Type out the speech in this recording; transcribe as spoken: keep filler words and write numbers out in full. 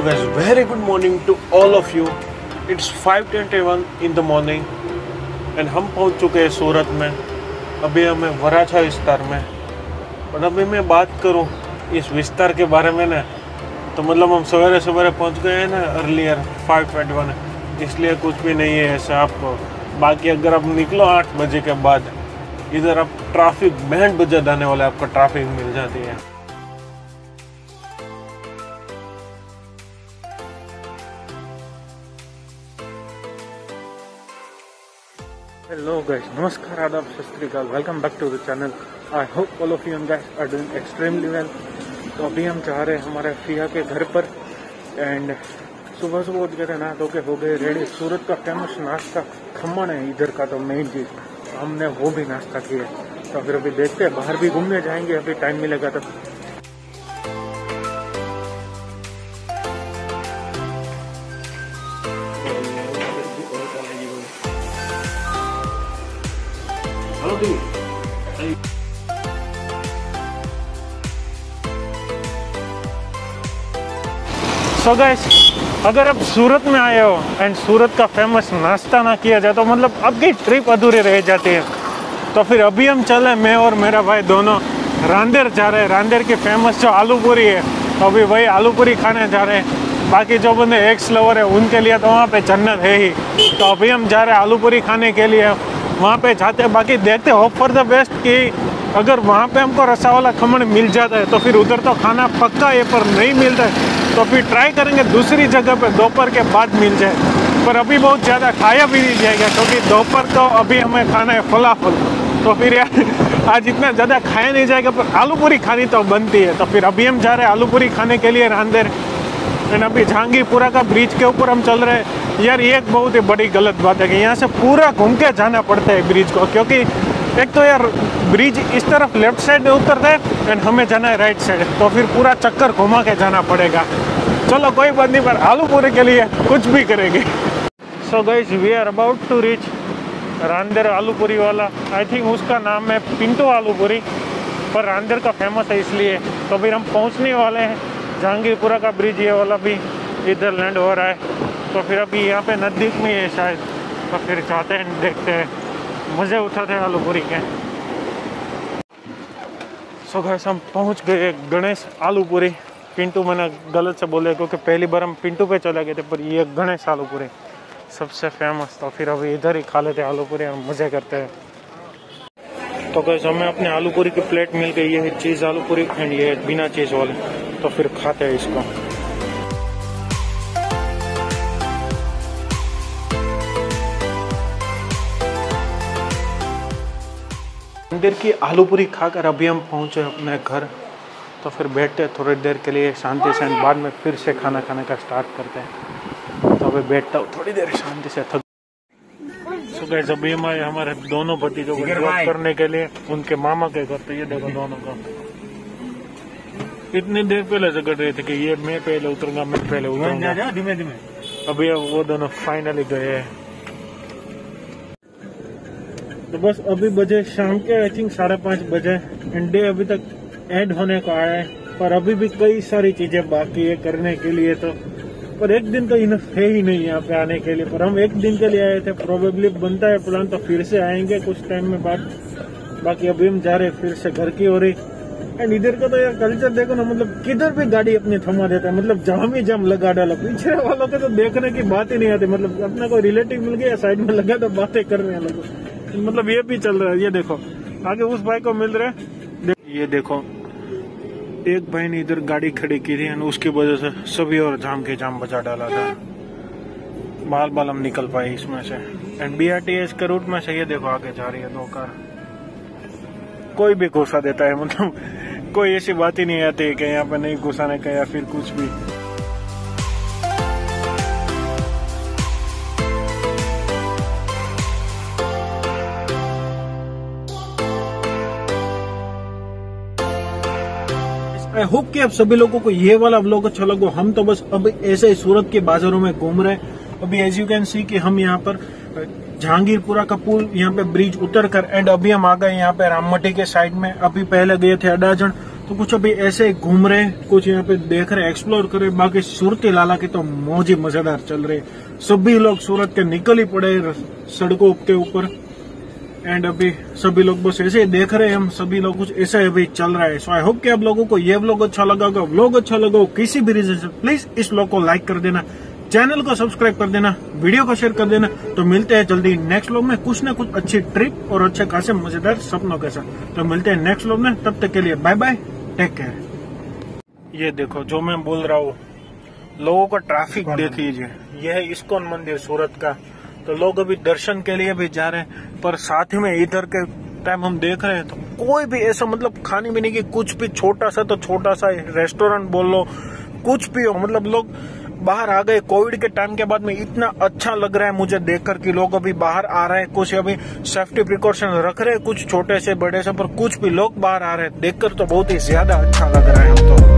So guys, very good morning to all of you. It's five twenty-one in the morning and हम पहुंच चुके हैं सूरत में। अभी हमें वराछा विस्तार में, और अभी मैं बात करूं इस विस्तार के बारे में ना, तो मतलब हम सवेरे सवेरे पहुंच गए हैं ना अर्लियर फाइव ट्वेंटी वन, इसलिए कुछ भी नहीं है ऐसा आपको। बाकी अगर आप निकलो आठ बजे के बाद, इधर आप ट्रैफिक बैंड बजा देने वाले, आपको ट्रैफिक मिल जाती है। हेलो गाइस, नमस्कार, आदाब, सत श्री अकाल, welcome back to the channel. I hope all of you guys are doing extremely well. तो अभी हम जा रहे हैं हमारे फिया के घर पर एंड सुबह सुबह उठ गए थे, नहा धो के हो गए रेडी। सूरत का फेमस नाश्ता खमण है इधर का, तो मेन चीज़ हमने वो भी नाश्ता किया। तो फिर अभी देखते हैं, बाहर भी घूमने जाएंगे, अभी टाइम मिलेगा तब। सो गाइस, अगर आप सूरत में आए हो एंड सूरत का फेमस नाश्ता ना किया जाए तो मतलब आपकी ट्रिप अधूरी रह जाती है। तो फिर अभी हम चले, मैं और मेरा भाई दोनों रांदेर जा रहे हैं। रांदेर की फेमस जो आलू पूरी है, तो अभी वही आलू पूरी खाने जा रहे हैं। बाकी जो बंदे एक्स लवर है उनके लिए तो वहाँ पे जन्नत है ही। तो अभी हम जा रहे हैं आलू पूरी खाने के लिए, वहाँ पे जाते हैं। बाकी देखते होप फॉर द बेस्ट कि अगर वहाँ पे हमको रसा वाला खमण मिल जाता है तो फिर उधर तो खाना पक्का है, पर नहीं मिलता है तो फिर ट्राई करेंगे दूसरी जगह पे दोपहर के बाद मिल जाए। पर अभी बहुत ज़्यादा खाया भी नहीं जाएगा क्योंकि दोपहर तो अभी हमें खाना है फलाफल। तो फिर यार आज इतना ज़्यादा खाया नहीं जाएगा, पर आलू पूरी खानी तो बनती है। तो फिर अभी हम जा रहे हैं आलू पूरी खाने के लिए रांदेर। एंड अभी जहांगीरपुरा का ब्रिज के ऊपर हम चल रहे हैं। यार ये एक बहुत ही बड़ी गलत बात है कि यहाँ से पूरा घूम के जाना पड़ता है ब्रिज को, क्योंकि एक तो यार ब्रिज इस तरफ लेफ्ट साइड में उतरता है एंड हमें जाना है राइट साइड, तो फिर पूरा चक्कर घुमा के जाना पड़ेगा। चलो कोई बात नहीं, पर आलू पूरी के लिए कुछ भी करेंगे। So guys, we are about to reach Rander aloo puri वाला। आई थिंक उसका नाम है पिंटू आलू पूरी, पर रांदेर का फेमस है इसलिए। तो फिर हम पहुँचने वाले हैं। जहांगीरपुरा का ब्रिज ये वाला भी इधर लैंड हो रहा है, तो फिर अभी यहाँ पे नज़दीक में है शायद। तो फिर जाते हैं, देखते हैं, मज़े उठाते हैं आलू पूरी के। सो गाइस, हम पहुँच गए गणेश आलू पूरी। पिंटू मैंने गलत से बोले क्योंकि पहली बार हम पिंटू पे चले गए थे, पर ये गणेश आलू पूरी सबसे फेमस। तो फिर अभी इधर ही खा लेते हैं आलू पूरी और मज़े करते हैं। तो गाइस, हमें अपने आलू पूरी की प्लेट मिल गई। ये है चीज़ आलू पूरी एंड ये बिना चीज़ वाले। तो फिर खाते हैं इसको। मंदिर की आलू पूरी खाकर अभी हम पहुंचे अपने घर। तो फिर बैठते हैं थोड़ी देर के लिए शांति से, बाद में फिर से खाना खाने का स्टार्ट करते हैं। तो अभी बैठता हूँ थोड़ी देर शांति से, थक। सो गाइस, अभी हमारे हमारे दोनों भतीजों को ड्रॉप करने के लिए उनके मामा के घर। तो ये देखो दोनों का इतनी देर पहले से कर रहे थे कि ये मैं पहले उतरूंगा, मैं पहले उतरूंगा, धीमे धीमे। अभी वो दोनों फाइनली गए हैं। तो बस अभी बजे शाम के आई थिंक साढ़े पाँच बजे एंड डे अभी तक एंड होने को आया है, पर अभी भी कई सारी चीजें बाकी है करने के लिए। तो पर एक दिन तो इनफ है ही नहीं यहाँ पे आने के लिए, पर हम एक दिन के लिए आए थे। प्रोबेबली बनता है प्लान तो फिर से आएंगे कुछ टाइम में बाद। बाकी अभी हम जा रहे हैं फिर से घर की ओर ही। एंड इधर का तो यार कल्चर देखो ना, मतलब किधर भी गाड़ी अपनी थमा देता है, मतलब जाम ही जाम लगा डाला। पीछे वालों के तो देखने की बात ही नहीं आती, मतलब अपना कोई रिलेटिव मिल गया साइड में लगा तो बातें कर रहे हैं लोग। मतलब ये भी चल रहा है। ये देखो आगे उस भाई को मिल रहे हैं, ये देखो एक भाई ने इधर गाड़ी खड़ी की थी और उसकी वजह से सभी और जाम के जाम बचा डाला था। बाल बाल हम निकल पाए इसमें से। And B R T S के रूट में से ये देखो आगे जा रही है दो कार। कोई भी घुसा देता है, मतलब कोई ऐसी बात ही नहीं आती कि यहाँ पे नहीं घुसाने का या फिर कुछ भी। आई होप कि आप सभी लोगों को ये वाला व्लॉग अच्छा लगा। हम तो बस अब ऐसे ही सूरत के बाजारों में घूम रहे हैं। अभी एज यू कैन सी कि हम यहाँ पर जहांगीरपुरा का पुल, यहाँ पे ब्रिज उतर कर एंड अभी हम आ गए यहाँ पे राममठी के साइड में। अभी पहले गए थे अडाजन, तो तो कुछ अभी ऐसे ही घूम रहे, कुछ यहाँ पे देख रहे, एक्सप्लोर कर रहे। बाकी सूरती लाला की तो मौज ही मजेदार चल रही। सभी लोग सूरत के निकल ही पड़े सड़कों के ऊपर। एंड अभी सभी लोग बस ऐसे ही देख रहे हैं, हम सभी लोग कुछ ऐसा ही अभी चल रहा है। सो आई होप कि आप लोगों को ये व्लॉग अच्छा लगा होगा। व्लॉग अच्छा लगा हो किसी भी रीजन से, प्लीज इस व्लॉग को लाइक कर देना, चैनल को सब्सक्राइब कर देना, वीडियो को शेयर कर देना। तो मिलते हैं जल्दी नेक्स्ट व्लॉग में कुछ ना कुछ अच्छी ट्रिप और अच्छे खासे मजेदार सपनों के साथ। तो मिलते हैं नेक्स्ट व्लॉग में, तब तक के लिए बाय बाय, टेक केयर। ये देखो जो मैं बोल रहा हूँ, लोगों का ट्रैफिक देख लीजिए। यह है इस्कॉन मंदिर सूरत का। तो लोग अभी दर्शन के लिए भी जा रहे हैं, पर साथ ही में इधर के टाइम हम देख रहे हैं तो कोई भी ऐसा मतलब खाने पीने की कुछ भी छोटा सा तो छोटा सा रेस्टोरेंट बोल लो, कुछ भी हो, मतलब लोग बाहर आ गए। कोविड के टाइम के बाद में इतना अच्छा लग रहा है मुझे देखकर कि लोग अभी बाहर आ रहे हैं, कुछ अभी सेफ्टी प्रिकॉशन रख रहे हैं, कुछ छोटे से बड़े से, पर कुछ भी लोग बाहर आ रहे हैं। देखकर तो बहुत ही ज्यादा अच्छा लग रहा है हम तो।